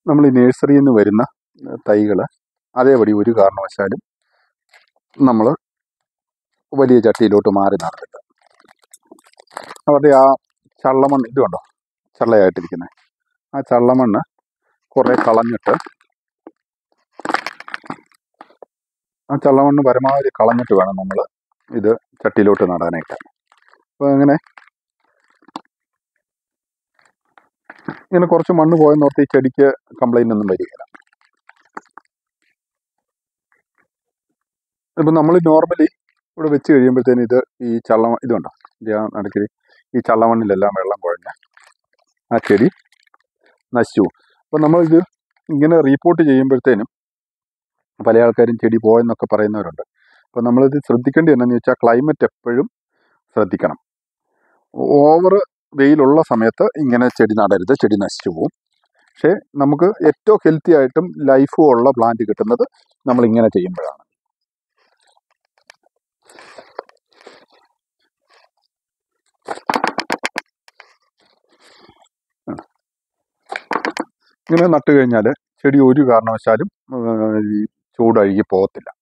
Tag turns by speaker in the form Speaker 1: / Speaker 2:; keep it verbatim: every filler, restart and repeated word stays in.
Speaker 1: നമ്മൾ ഈ നഴ്സറിയിൽ നിന്ന് വരുന്ന തൈകൾ അതേപടി ഒരു കാരണവശാലും നമ്മൾ വലിയ ചട്ടിയിലോട്ട് മാറി നടത്തില്ല. അവരുടെ ആ ചള്ളമണ്ണ് ഇത് കണ്ടോ, ചള്ളയായിട്ടിരിക്കുന്നത് ആ ചള്ളമണ്ണ് കുറേ കളഞ്ഞിട്ട് ആ ചള്ളമണ്ണ് പരമാവധി കളഞ്ഞിട്ട് വേണം നമ്മൾ ഇത് ചട്ടിയിലോട്ട് നടാനായിട്ട്. അപ്പോൾ അങ്ങനെ ഇങ്ങനെ കുറച്ച് മണ്ണ് പോയെന്നോർത്ത് ഈ ചെടിക്ക് കംപ്ലൈൻ്റ് ഒന്നും വരികയില്ല. ഇപ്പം നമ്മൾ നോർമലി ഇവിടെ വെച്ച് കഴിയുമ്പോഴത്തേനും ഇത് ഈ ചള്ള ഇത് കണ്ടോ, ഇത് ആ നടക്കിൽ ഈ ചള്ളമണ്ണിലെല്ലാം വെള്ളം കുഴഞ്ഞ് ആ ചെടി നശിച്ചു. അപ്പം നമ്മളിത് ഇങ്ങനെ റീപ്പോർട്ട് ചെയ്യുമ്പോഴത്തേനും പല ആൾക്കാരും ചെടി പോയെന്നൊക്കെ പറയുന്നവരുണ്ട്. അപ്പോൾ നമ്മളിത് ശ്രദ്ധിക്കേണ്ടത് എന്നാന്ന് വെച്ചാൽ ക്ലൈമറ്റ് എപ്പോഴും ശ്രദ്ധിക്കണം. ഓവർ വെയിലുള്ള സമയത്ത് ഇങ്ങനെ ചെടി നടരുത്, ചെടി നശിച്ചു പോവും. പക്ഷേ നമുക്ക് ഏറ്റവും ഹെൽത്തി ആയിട്ടും ലൈഫും ഉള്ള പ്ലാന്റ് കിട്ടുന്നത് നമ്മളിങ്ങനെ ചെയ്യുമ്പോഴാണ്. ഇങ്ങനെ നട്ട് കഴിഞ്ഞാൽ ചെടി ഒരു കാരണവശാലും ഈ ചൂടഴുകി പോകത്തില്ല.